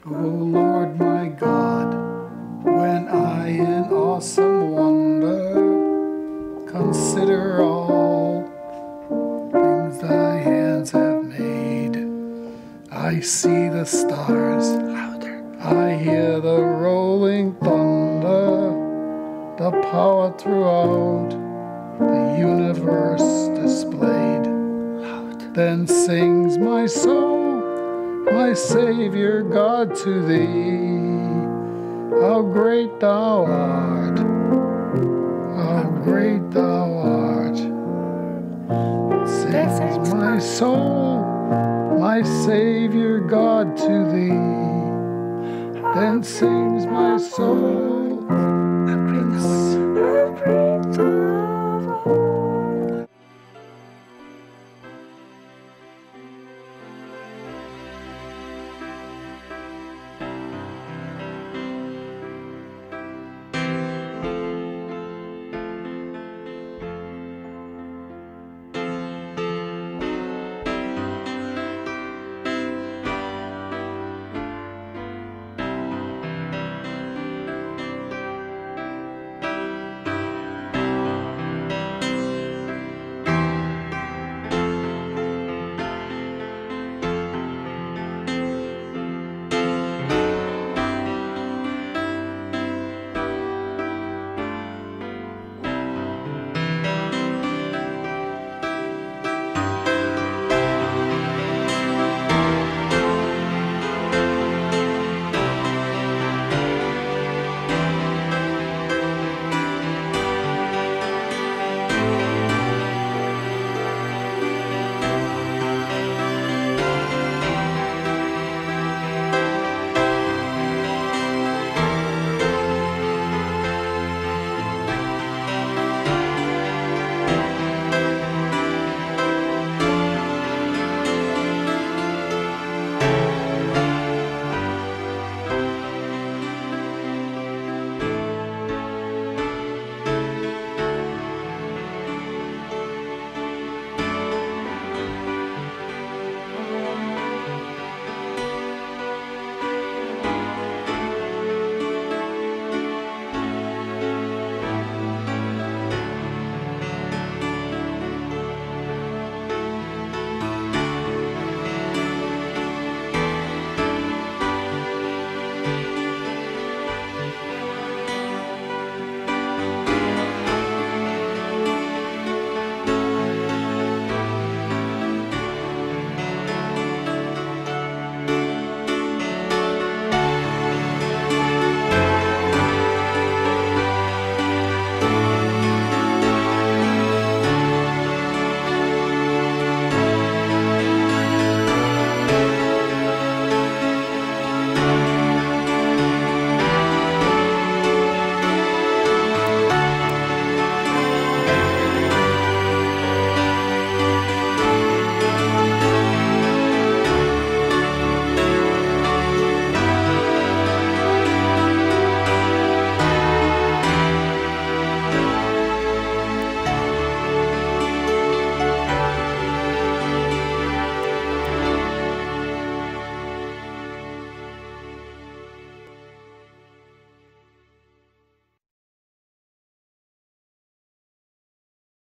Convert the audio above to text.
O Lord my God, when I in awesome wonder consider all things thy hands have made, I see the stars, I hear the rolling thunder, the power throughout the universe displayed. Then sings my soul, my Savior God, to thee. How great thou art, how great thou art. Sings my soul, my Savior God, to thee. Then sings my soul,